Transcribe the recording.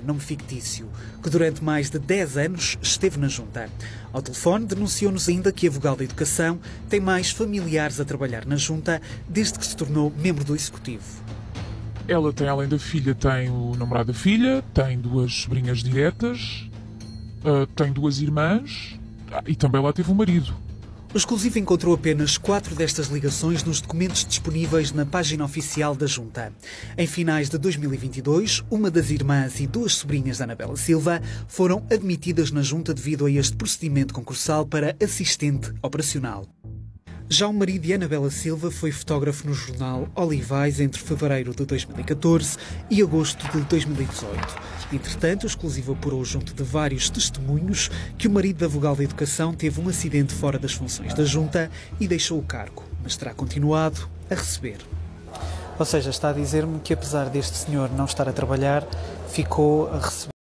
nome fictício, que durante mais de 10 anos esteve na Junta. Ao telefone denunciou-nos ainda que a vogal da Educação tem mais familiares a trabalhar na Junta desde que se tornou membro do Executivo. Ela tem, além da filha, tem o namorado da filha, tem 2 sobrinhas diretas, tem 2 irmãs e também lá teve um marido. O Exclusivo encontrou apenas 4 destas ligações nos documentos disponíveis na página oficial da Junta. Em finais de 2022, uma das irmãs e 2 sobrinhas da Anabela Silva foram admitidas na Junta devido a este procedimento concursal para assistente operacional. Já o marido de Anabela Silva foi fotógrafo no jornal Olivais entre fevereiro de 2014 e agosto de 2018. Entretanto, o Exclusivo apurou junto de vários testemunhos que o marido da vogal da Educação teve um acidente fora das funções da Junta e deixou o cargo, mas terá continuado a receber. Ou seja, está a dizer-me que apesar deste senhor não estar a trabalhar, ficou a receber